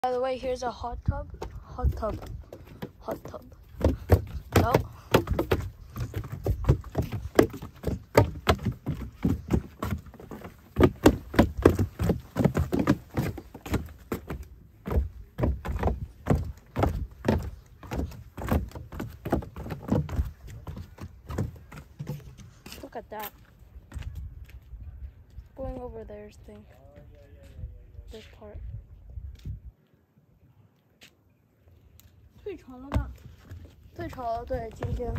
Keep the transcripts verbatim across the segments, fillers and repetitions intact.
By the way, here's a hot tub. Hot tub. Hot tub. No. Look at that. Going over there's thing. This part. 退潮了吧？ 退潮了，对，今天。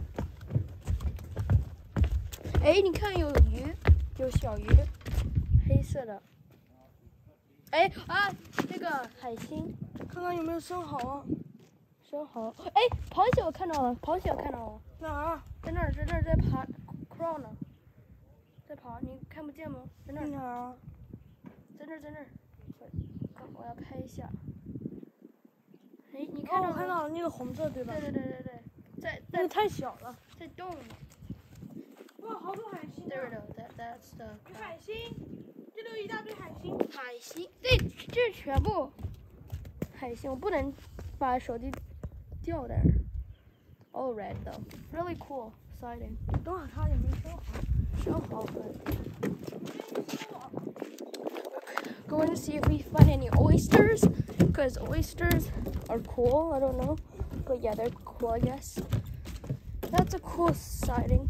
哎，你看有鱼，有小鱼，黑色的。哎啊，那个海星， 看看有没有生蚝啊？ 生蚝。哎，螃蟹我看到了，螃蟹我看到了。 哪儿？ 在那儿，在那儿在爬 crawl 呢，在爬，你看不见吗？在那儿。 哪儿？ 在那儿，在那儿。我我要拍一下。哎，你看到、 哦、我看到了那个红色，对吧？ 对对对对对，在在那个太小了， 在动呢。 哇，好多海星、啊！ 对的 ，that that's the。 有海星，这里有一大堆海星。 海星，对，这全部海星，我不能把手机掉那儿。All red though, really cool, exciting. 等会儿它有没有生蚝？ 生蚝对。Going to see if we find any oysters, because oysters are cool. I don't know, but yeah, they're cool, I guess. That's a cool sighting.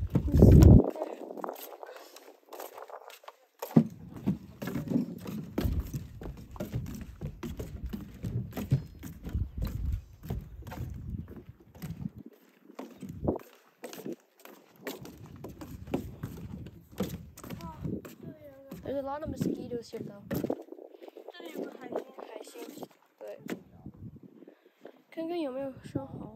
There's a lot of mosquitoes here, though. 这里有个海星。 海星，对。看看有没有生蚝。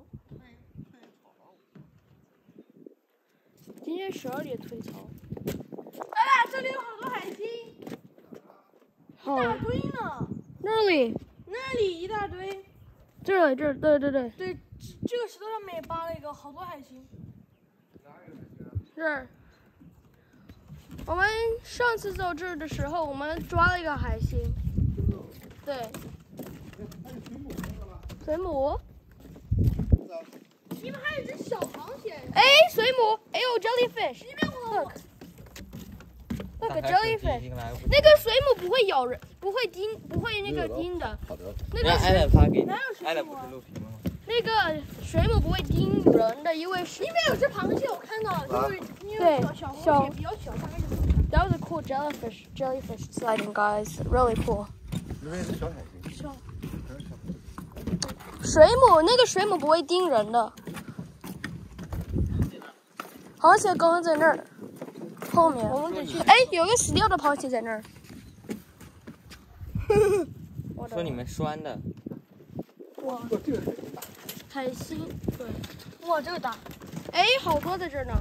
今天十二点退潮。 哎呀，这里有好多海星， 好。 一大堆呢。 那里。 那里一大堆。 这里，这，对对对。 对，这个石头上面也扒了一个，好多海星。 这儿。我们上次走这儿的时候，我们抓了一个海星。对。水母。 你们还有一只小螃蟹。 哎，水母！哎呦 ，jellyfish！ 你别过我。 那个 jellyfish， 那个水母不会咬人，不会叮，不会那个叮的。 好的。 那个艾伦发给你。 哪有水艾伦母啊？ 不是录屏吗？ 那个水母不会叮人的，因为是。 里面有只螃蟹，我看到了，就是因为小小螃蟹比较小，大概就是。 That was a cool jellyfish, jellyfish sighting, guys. Really coul. 那边是小海星。 小。 水母，那个水母不会叮人的。螃蟹刚刚在那儿，后面。 我们得去。 哎，有个死掉的螃蟹在那儿。 说你们拴的。 哇，海星，对。 哇，这个大。 哎，好多在这儿呢。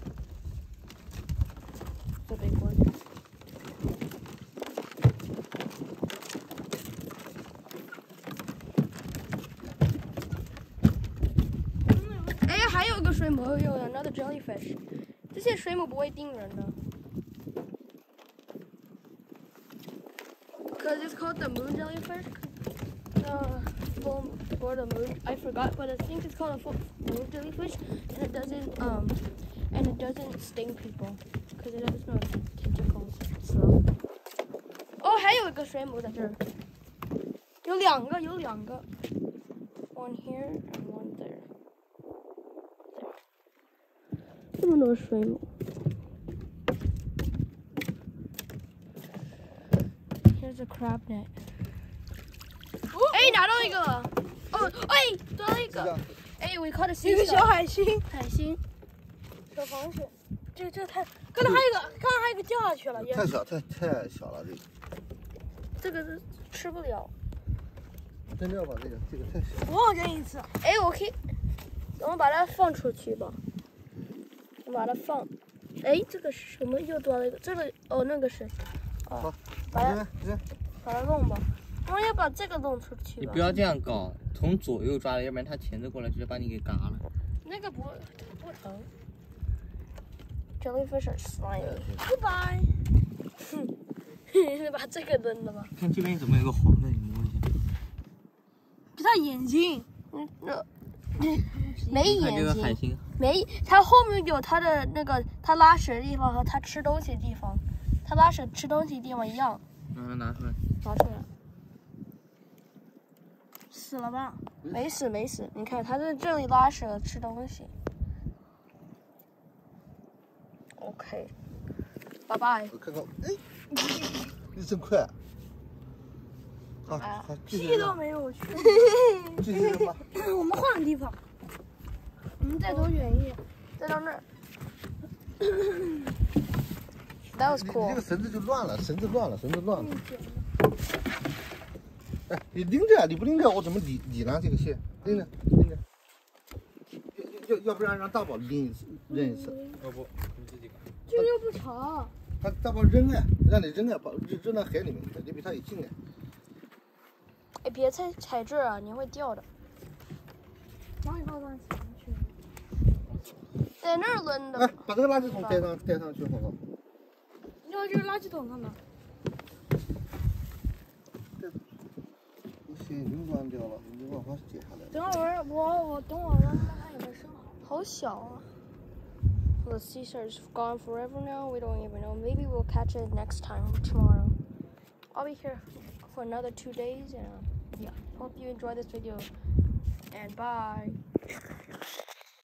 这边过去。哎，还有个水母，有 another jellyfish。这些水母不会叮人的。Cause it's called the moon jellyfish. Uh, full for the moon. I forgot, but I think it's called a full moon jellyfish, and it doesn't um, and it doesn't sting people, cause it has no tentacles. So. 哦，还有一个水母在这儿。有两个，有两个。One here and one there. 这么多水母。Here's a crab net. 哎，拿到一个了！哦，哎，抓到一个！哎 ，we caught a sea. 一个小海星， 海星， 小螃蟹。这这太，刚才还有一个，刚才还有一个掉下去了。 太小，太太小了，这个。 这个是吃不了。 扔掉吧，这个这个太小。 我好扔一次。 哎，我可以，我们把它放出去吧。我把它放。哎，这个是什么？又抓了一个。这个哦，那个是。哦，把它，把它弄吧。我们要把这个弄出去。 你不要这样搞，从左右抓了，要不然它钳子过来直接把你给嘎了。 那个不不疼。Jellyfish are slimy. Goodbye. 哼，把这个扔了吧。 看这边怎么有个黄的，你摸一下。 它眼睛。 嗯，那没看这眼睛， 个海星， 没，它后面有它的那个它拉屎的地方和它吃东西的地方，它拉屎吃东西的地方一样。 嗯，拿出来。 拿出来。 死了吧？ 没死没死，你看它在这里拉屎和吃东西。OK， 拜拜。 我看看，哎，你真快。好， 啊好，继续屁都扔， 没有去。 继续扔吧。 我们换个地方。我们再走远一点。 再到那儿。That was 你你 cool 这个。绳子就乱了，绳子乱了，绳子乱了。哎，你拎着啊，你不拎着我怎么理理呢？这个线拎着拎着，要要要不然让大宝拎一次扔一次。 要不你自己吧。 这个又不长。 他大宝扔啊，让你扔啊，把扔扔到海里面去，你比他也近哎。 哎，别踩踩这儿啊，你会掉的。 哪里放上去？ 在那儿抡哎的。， 把这个垃圾桶带上带上去好不好？ 要就是垃圾桶上的。 不行，已经乱掉了，没办法解下来。 等会儿我我等会儿让它有没有生好。 好小啊。The Caesar's gone forever now. We don't even know. Maybe we'll catch it next time tomorrow. I'll be here for another two days. And uh, yeah, hope you enjoyed this video. And bye.